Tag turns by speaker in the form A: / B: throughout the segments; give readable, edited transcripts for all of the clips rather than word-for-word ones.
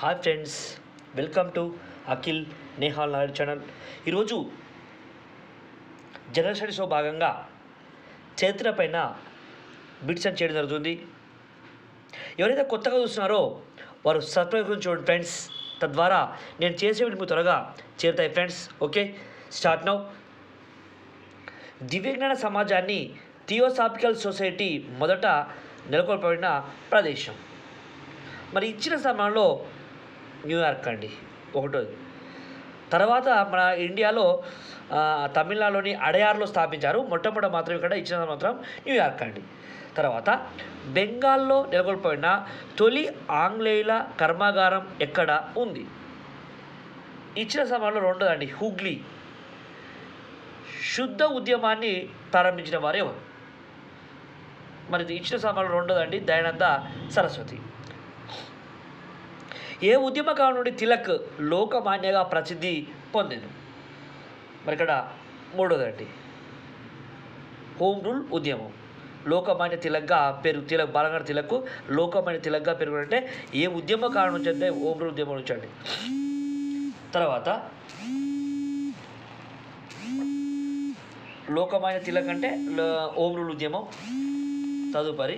A: Hi friends, welcome to Akhil Nehal Naidu channel. ఈరోజు general స్టడీస్లో భాగంగా చరిత్ర పైన బిట్స్ అని చేయడం జరుగుతుంది. ఎవరైతే కొత్తగా చూస్తున్నారో వారు సబ్స్క్రైబ్ గురించి చూడండి ఫ్రెండ్స్. తద్వారా నేను చేసే మీకు త్వరగా చేరుతాయి ఫ్రెండ్స్. Okay, start now. దివ్యజ్ఞాన సమాజాన్ని థియోసాఫికల్ సొసైటీ మొదట నెలకొల్పబడిన ప్రదేశం. మరి ఇచ్చిన సమయంలో న్యూయార్క్ అండి ఒకటోది. తర్వాత మన ఇండియాలో తమిళనాడులోని అడయార్లో స్థాపించారు. మొట్టమొదటి మాత్రం ఇక్కడ ఇచ్చిన మాత్రం న్యూయార్క్ అండి. తర్వాత బెంగాల్లో నెలకొల్పబడిన తొలి ఆంగ్లేయుల కర్మాగారం ఎక్కడ ఉంది? ఇచ్చిన సమయంలో రెండోదండి హుగ్లీ. శుద్ధ ఉద్యమాన్ని ప్రారంభించిన వారు ఎవరు? మరి ఇచ్చిన సమయంలో రెండోదండి దయానంద సరస్వతి. ఏ ఉద్యమకాలం నుండి తిలక్ లోకమాన్యగా ప్రసిద్ధి పొందాను? మరి ఇక్కడ మూడోదండి హోమ్ రూల్ ఉద్యమం. లోకమాన్య తిలక్గా పేరు బాలగంగాధర తిలక్ లోకమాన్య తిలక్గా పేర్కొనంటే ఏ ఉద్యమ కారణం నుంచి అంటే హోమ్ రూల్ ఉద్యమం నుంచి అండి. తర్వాత లోకమాన్య తిలక్ అంటే హోమ్ రూల్ ఉద్యమం. తదుపరి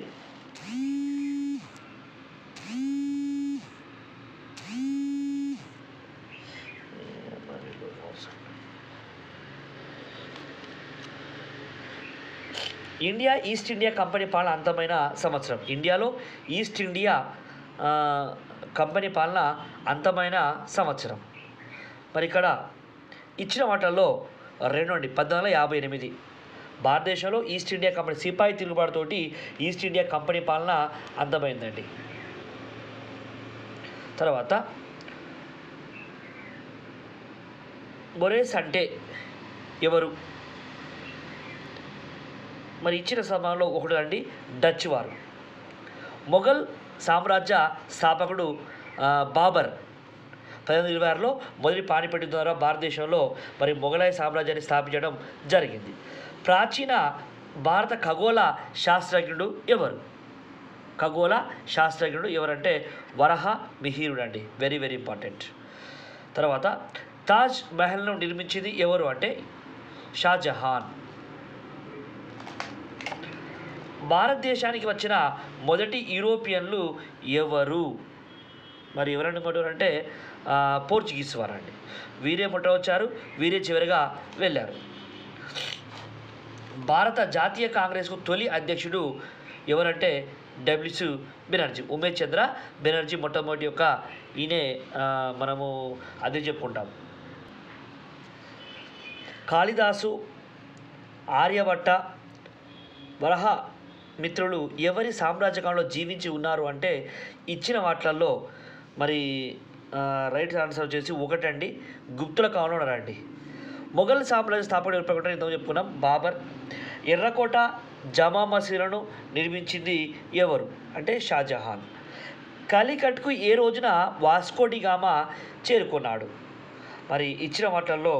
A: ఇండియా ఈస్ట్ ఇండియా కంపెనీ పాలన అంతమైన సంవత్సరం. ఇండియాలో ఈస్ట్ ఇండియా కంపెనీ పాలన అంతమైన సంవత్సరం. మరి ఇక్కడ ఇచ్చిన వాటిల్లో రెండోండి 1858. భారతదేశంలో ఈస్ట్ ఇండియా కంపెనీ సిపాయి తిరుగుబాటుతోటి ఈస్ట్ ఇండియా కంపెనీ పాలన అంతమైందండి. తర్వాత మొరేస్ అంటే ఎవరు? మరి ఇచ్చిన సమయంలో ఒకటి అండి డచ్ వారు. మొఘల్ సామ్రాజ్య స్థాపకుడు బాబర్ 1826లో మొదటి పానిపట్టు ద్వారా భారతదేశంలో మరి మొఘలాయ సామ్రాజ్యాన్ని స్థాపించడం జరిగింది. ప్రాచీన భారత ఖగోళ శాస్త్రజ్ఞుడు ఎవరు? ఖగోళ శాస్త్రజ్ఞుడు ఎవరంటే వరహ మిహిరుడు అండి. Very very important. తర్వాత తాజ్ మహల్ను నిర్మించింది ఎవరు అంటే షాజహాన్. భారతదేశానికి వచ్చిన మొదటి యూరోపియన్లు ఎవరు? మరి ఎవరనుకుంటారంటే పోర్చుగీస్ వారండి. వీరే మొట్ట వచ్చారు, వీరే చివరిగా వెళ్ళారు. భారత జాతీయ కాంగ్రెస్కు తొలి అధ్యక్షుడు ఎవరంటే డబ్ల్యూసి బెనర్జీ. ఉమేష్ చంద్ర బెనర్జీ మొట్టమొదటి యొక్క ఈయనే మనము అదే చెప్పుకుంటాం. కాళిదాసు, ఆర్యభట్ట, వరహ మిత్రులు ఎవరి సామ్రాజ్యకాలంలో జీవించి ఉన్నారు అంటే ఇచ్చిన వాటిల్లో మరి రైట్ ఆన్సర్ వచ్చేసి ఒకటండి గుప్తుల కాలంలో ఉన్నారండి. మొఘల్ సామ్రాజ్య స్థాపకుడు ఎవరు ఇంతకు చెప్పుకున్నాం బాబర్. ఎర్రకోట జమా మసీదులను నిర్మించింది ఎవరు అంటే షాజహాన్. కాలికట్కు ఏ రోజున వాస్కోడిగామా చేరుకున్నాడు? మరి ఇచ్చిన వాటిల్లో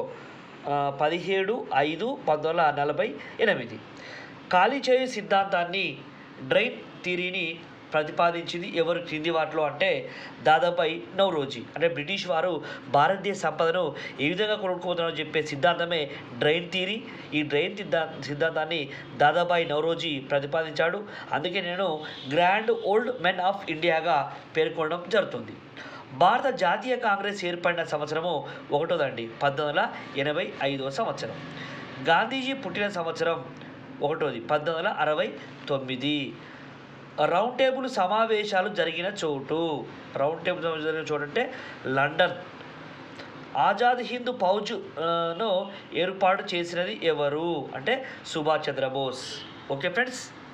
A: 17/5/1948. ఖాళీ చేయు సిద్ధాంతాన్ని డ్రైన్ థియరీని ప్రతిపాదించింది ఎవరు క్రింది వాటిలో అంటే దాదాబాయి నౌరోజీ. అంటే బ్రిటిష్ వారు భారతదేశ సంపదను ఏ విధంగా కొనుక్కోతున్నారని చెప్పే సిద్ధాంతమే డ్రైన్ థియరీ. ఈ డ్రైన్ సిద్ధాంతాన్ని దాదాబాయి నౌరోజీ ప్రతిపాదించాడు. అందుకే నేను గ్రాండ్ ఓల్డ్ మెన్ ఆఫ్ ఇండియాగా పేర్కొనడం జరుగుతుంది. భారత జాతీయ కాంగ్రెస్ ఏర్పడిన సంవత్సరము ఒకటోదండి 1885 సంవత్సరం. గాంధీజీ పుట్టిన సంవత్సరం ఒకటోది 1869. రౌండ్ టేబుల్ సమావేశాలు జరిగిన చోటు. రౌండ్ టేబుల్ సమావేశాలు జరిగిన చోటు అంటే లండన్. ఆజాద్ హింద్ ఫౌజ్ను ఏర్పాటు చేసినది ఎవరు అంటే సుభాష్ చంద్రబోస్. Okay friends.